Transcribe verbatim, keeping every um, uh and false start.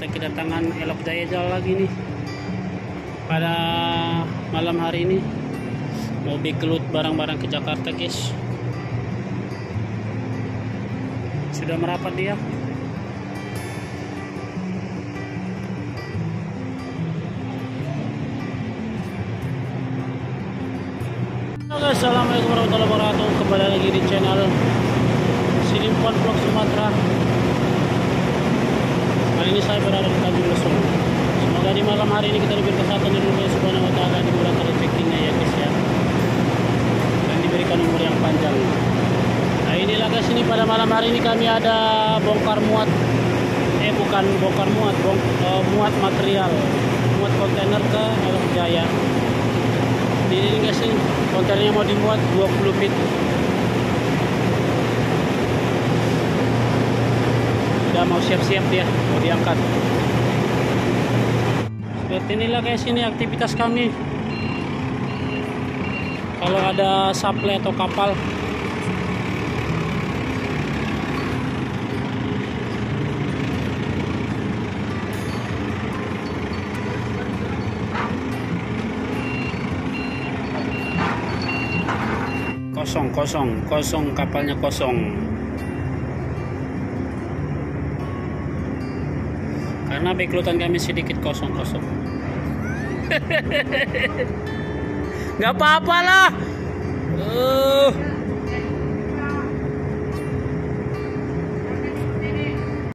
kita kedatangan Elok Jaya Jal lagi nih pada malam hari ini. Mau bekelut barang-barang ke Jakarta, guys. Sudah merapat dia. Halo guys, assalamualaikum warahmatullahi wabarakatuh. Kembali lagi di channel Sinimpuan Vlog Sumatera. Kali ini saya berada di Tanjung Lesung. Semoga di malam hari ini kita diberi kesehatan dari Allah Subhanahu wa taala, dimurahkan rezekinya ya guys ya, dan diberikan umur yang panjang. Nah inilah guys, ini pada malam hari ini kami ada bongkar muat, eh bukan bongkar muat, bong, uh, muat material, muat kontainer ke Elok Jaya. Ini guys, ini kontainernya mau dimuat dua puluh feet. Udah mau siap-siap dia, mau diangkat. Seperti inilah guys, ini aktivitas kami kalau ada supply atau kapal. Kosong, kosong, kosong, kapalnya kosong. Karena beklutan kami sedikit kosong-kosong. Nggak apa-apa lah. Uh.